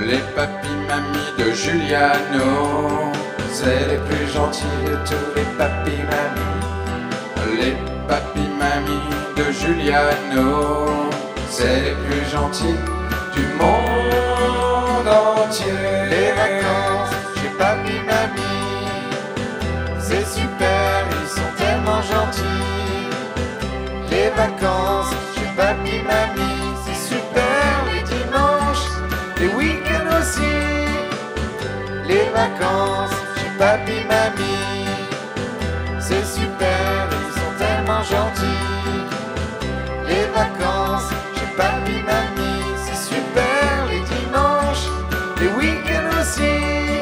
Les papis mamies de Giuliano, c'est les plus gentils de tous les papis mamies. Les papis mamies de Giuliano, c'est les plus gentils du monde entier. Les vacances chez papy mamie, c'est super, ils sont tellement gentils. Les vacances chez papy mamie, c'est super, les dimanches, les week-ends aussi. Les vacances chez papy mamie, c'est super, ils sont tellement gentils. Les vacances chez papy mamie, c'est super, les dimanches, les week-ends aussi.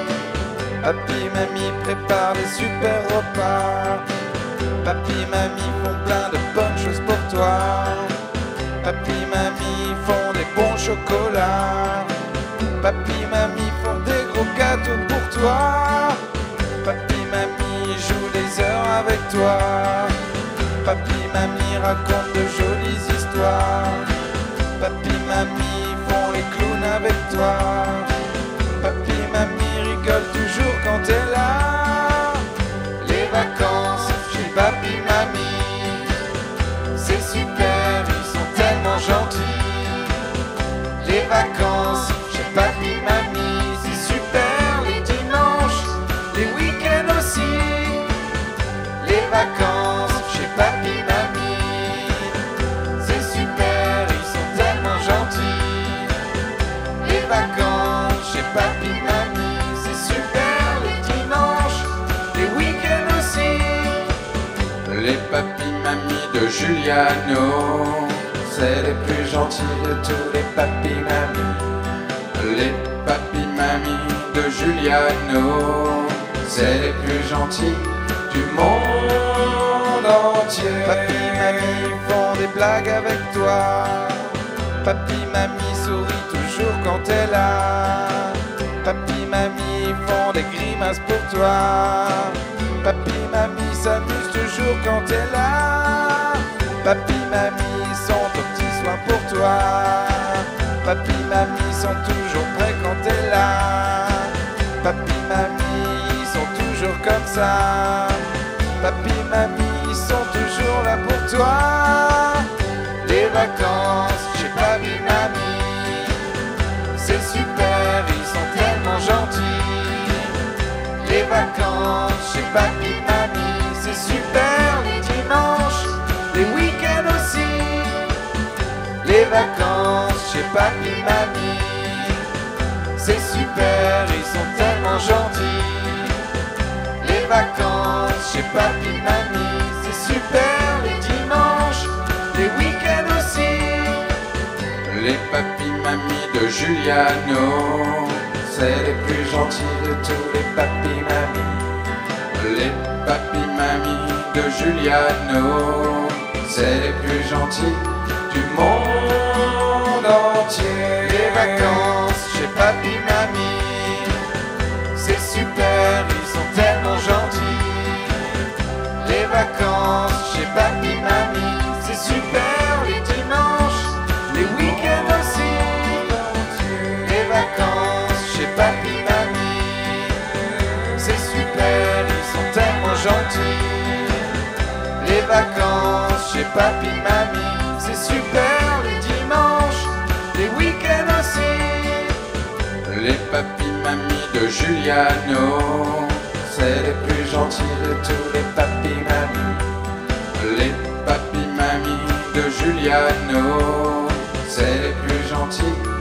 Papy mamie prépare des super repas. Papy mamie font plein de bonnes choses pour toi. Papy mamie font des bons chocolats. Papy mamie font des gros gâteaux pour toi. Papy mamie joue des heures avec toi. Papy mamie raconte de jolies histoires. Papy mamie font les clowns avec toi. Papy mamie rigole toujours quand t'es là. Les vacances chez papy mamie, c'est super, ils sont tellement gentils. Les vacances chez papy mamie, c'est super, les dimanches, les week-ends aussi. Les vacances chez papy mamie, c'est super, ils sont tellement gentils. Les vacances chez papy mamie, c'est super, les dimanches, les week-ends aussi. Les papis mamies de Giuliano, c'est les plus gentils de tous les papis mamies. Les papis mamies de Giuliano, c'est les plus gentils du monde entier. Papy mamie font des blagues avec toi. Papy mamie sourit toujours quand t'es là. Papy mamie font des grimaces pour toi. Papy mamie s'amuse toujours quand t'es là. Papy mamie sont aux petits soins pour toi. Papy mamie sont toujours prêts quand t'es là. Papy mamie sont toujours comme ça. Papy mamie sont toujours là pour toi. Les vacances chez papy mamie, c'est super, ils sont tellement gentils. Les vacances chez papy mamie, c'est super, les dimanches, les week-ends aussi. Les vacances chez papy mamie, c'est super, ils sont tellement gentils. Les vacances chez papy mamie, c'est super, les dimanches, les week-ends aussi. Les papis mamies de Giuliano, c'est les plus gentils de tous les papis mamies. Les papis mamies de Giuliano, c'est les plus gentils du monde entier. Les vacances chez papy mamie, c'est super, ils sont tellement gentils. Les vacances chez papy mamie, c'est super, les dimanches, les week-ends aussi. Les vacances chez papy mamie, c'est super, ils sont tellement gentils. Les vacances chez papy mamie, c'est super, les dimanches, les week-ends aussi. Les papis mamies de Giuliano, c'est les plus gentils de tous les papis mamies. Les papis mamies de Giuliano, c'est les plus gentils